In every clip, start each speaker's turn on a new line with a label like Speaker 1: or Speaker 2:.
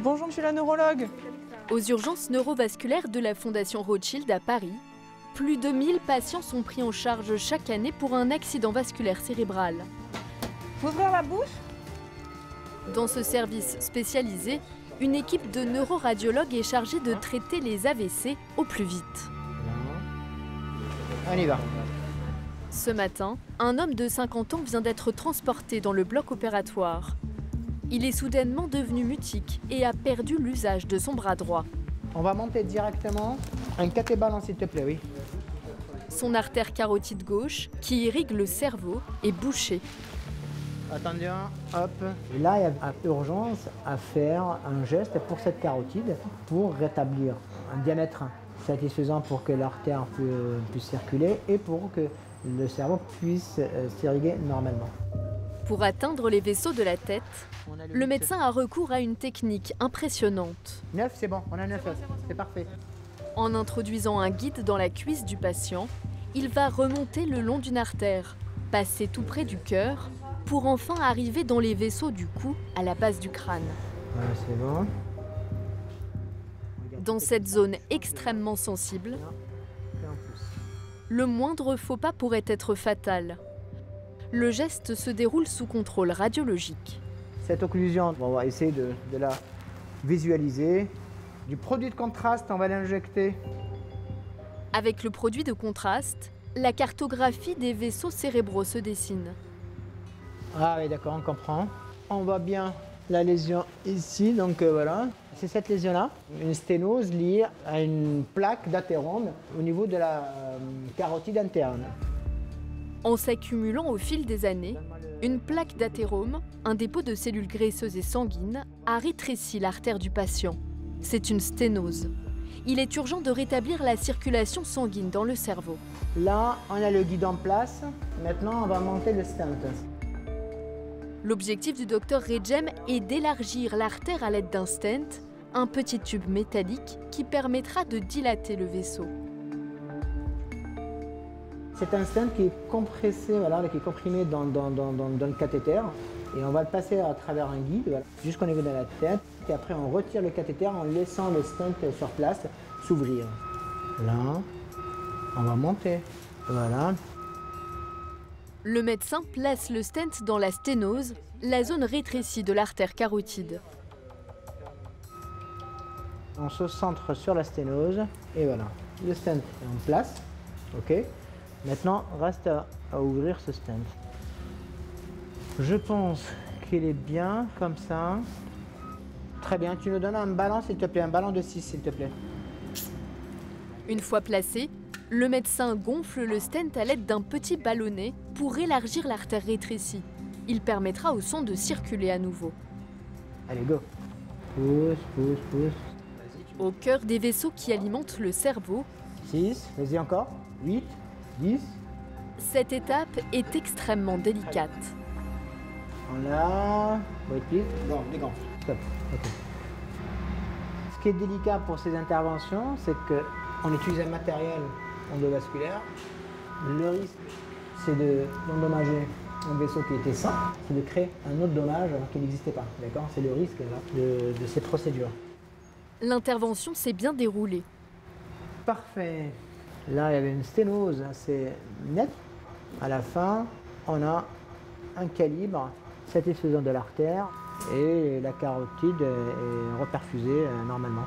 Speaker 1: Bonjour, monsieur la neurologue.
Speaker 2: Aux urgences neurovasculaires de la Fondation Rothschild à Paris, plus de 1000 patients sont pris en charge chaque année pour un accident vasculaire cérébral.
Speaker 1: Faut ouvrir la bouche?
Speaker 2: Dans ce service spécialisé, une équipe de neuroradiologues est chargée de traiter les AVC au plus vite.
Speaker 3: On y va.
Speaker 2: Ce matin, un homme de 50 ans vient d'être transporté dans le bloc opératoire. Il est soudainement devenu mutique et a perdu l'usage de son bras droit.
Speaker 3: On va monter directement. Un cathébalan, s'il te plaît, oui.
Speaker 2: Son artère carotide gauche, qui irrigue le cerveau, est bouchée.
Speaker 3: Attendez, hop. Et là, il y a urgence à faire un geste pour cette carotide pour rétablir un diamètre satisfaisant pour que l'artère puisse circuler et pour que le cerveau puisse s'irriguer normalement.
Speaker 2: Pour atteindre les vaisseaux de la tête, le médecin a recours à une technique impressionnante.
Speaker 3: 9, c'est bon, on a 9 os, c'est parfait.
Speaker 2: En introduisant un guide dans la cuisse du patient, il va remonter le long d'une artère, passer tout près du cœur, pour enfin arriver dans les vaisseaux du cou, à la base du crâne.
Speaker 3: Voilà, c'est bon.
Speaker 2: Dans cette zone extrêmement sensible, le moindre faux pas pourrait être fatal. Le geste se déroule sous contrôle radiologique.
Speaker 3: Cette occlusion, on va essayer de la visualiser. Du produit de contraste, on va l'injecter.
Speaker 2: Avec le produit de contraste, la cartographie des vaisseaux cérébraux se dessine.
Speaker 3: Ah oui, d'accord, on comprend. On voit bien la lésion ici, donc voilà. C'est cette lésion-là, une sténose liée à une plaque d'athérome au niveau de la carotide interne.
Speaker 2: En s'accumulant au fil des années, une plaque d'athérome, un dépôt de cellules graisseuses et sanguines, a rétréci l'artère du patient. C'est une sténose. Il est urgent de rétablir la circulation sanguine dans le cerveau.
Speaker 3: Là, on a le guide en place. Maintenant, on va monter le stent.
Speaker 2: L'objectif du docteur Rejem est d'élargir l'artère à l'aide d'un stent, un petit tube métallique qui permettra de dilater le vaisseau.
Speaker 3: C'est un stent qui est compressé, voilà, qui est comprimé dans le cathéter. Et on va le passer à travers un guide, voilà, jusqu'au niveau de la tête. Et après, on retire le cathéter en laissant le stent sur place s'ouvrir. Là, on va monter. Voilà.
Speaker 2: Le médecin place le stent dans la sténose, la zone rétrécie de l'artère carotide.
Speaker 3: On se centre sur la sténose et voilà. Le stent est en place. OK. Maintenant, reste à ouvrir ce stent. Je pense qu'il est bien comme ça. Très bien. Tu nous donnes un ballon, s'il te plaît. Un ballon de 6, s'il te plaît.
Speaker 2: Une fois placé, le médecin gonfle le stent à l'aide d'un petit ballonnet pour élargir l'artère rétrécie. Il permettra au sang de circuler à nouveau.
Speaker 3: Allez, go. Pousse, pousse, pousse.
Speaker 2: Au cœur des vaisseaux qui alimentent le cerveau,
Speaker 3: 6, vas-y encore. 8, 10.
Speaker 2: Cette étape est extrêmement délicate.
Speaker 3: On a... Wait, please. Non, dégonfle. Stop. OK. Ce qui est délicat pour ces interventions, c'est qu'on utilise un matériel endovasculaire. Le risque, c'est d'endommager un vaisseau qui était sain, c'est de créer un autre dommage alors qu'il n'existait pas. D'accord? C'est le risque là, de ces procédures.
Speaker 2: L'intervention s'est bien déroulée.
Speaker 3: Parfait. Là, il y avait une sténose assez nette. À la fin, on a un calibre satisfaisant de l'artère et la carotide est reperfusée normalement.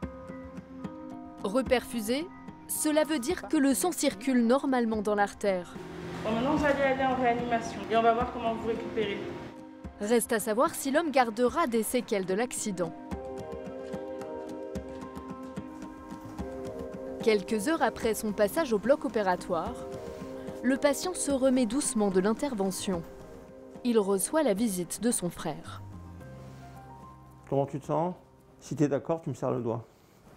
Speaker 2: Reperfusée, cela veut dire que le sang circule normalement dans l'artère.
Speaker 4: Bon, maintenant, vous allez aller en réanimation et on va voir comment vous récupérez.
Speaker 2: Reste à savoir si l'homme gardera des séquelles de l'accident. Quelques heures après son passage au bloc opératoire, le patient se remet doucement de l'intervention. Il reçoit la visite de son frère.
Speaker 5: Comment tu te sens? Si tu es d'accord, tu me serres le doigt.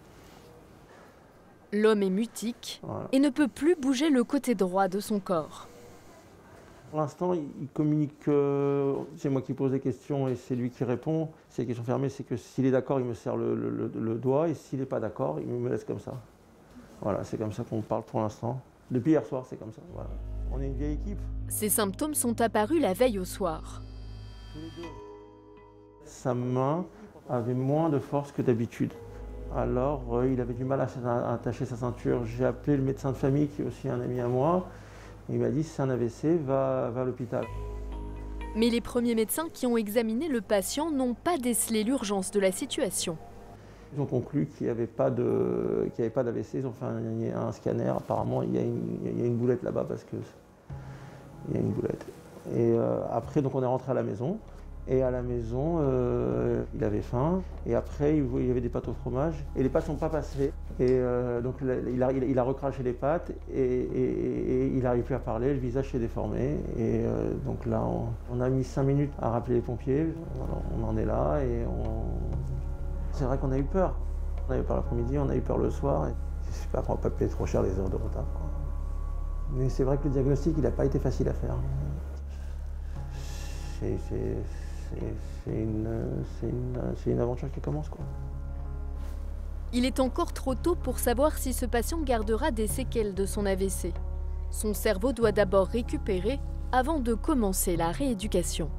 Speaker 2: L'homme est mutique et ne peut plus bouger le côté droit de son corps.
Speaker 5: Pour l'instant, il communique, c'est moi qui pose des questions et c'est lui qui répond. C'est des questions fermées, c'est que s'il est d'accord, il me serre le doigt et s'il n'est pas d'accord, il me laisse comme ça. Voilà, c'est comme ça qu'on parle pour l'instant. Depuis hier soir, c'est comme ça. Voilà. On est une vieille équipe.
Speaker 2: Ces symptômes sont apparus la veille au soir.
Speaker 5: Sa main avait moins de force que d'habitude. Alors il avait du mal à attacher sa ceinture. J'ai appelé le médecin de famille qui est aussi un ami à moi. Il m'a dit si c'est un AVC, va à l'hôpital.
Speaker 2: Mais les premiers médecins qui ont examiné le patient n'ont pas décelé l'urgence de la situation.
Speaker 5: Ils ont conclu qu'il n'y avait pas d'AVC, ils ont fait un scanner. Apparemment, il y a une boulette là-bas parce que il y a une boulette. Et après, donc on est rentré à la maison. Et à la maison, il avait faim. Et après, il y avait des pâtes au fromage. Et les pâtes ne sont pas passées. Et donc il a recraché les pâtes et il n'arrive plus à parler. Le visage s'est déformé. Et donc là, on a mis 5 minutes à rappeler les pompiers. Alors, on en est là et c'est vrai qu'on a eu peur. On a eu peur l'après-midi, on a eu peur le soir. J'espère qu'on ne va pas payer trop cher les heures de retard, quoi. Mais c'est vrai que le diagnostic, il n'a pas été facile à faire. C'est une aventure qui commence, quoi.
Speaker 2: Il est encore trop tôt pour savoir si ce patient gardera des séquelles de son AVC. Son cerveau doit d'abord récupérer avant de commencer la rééducation.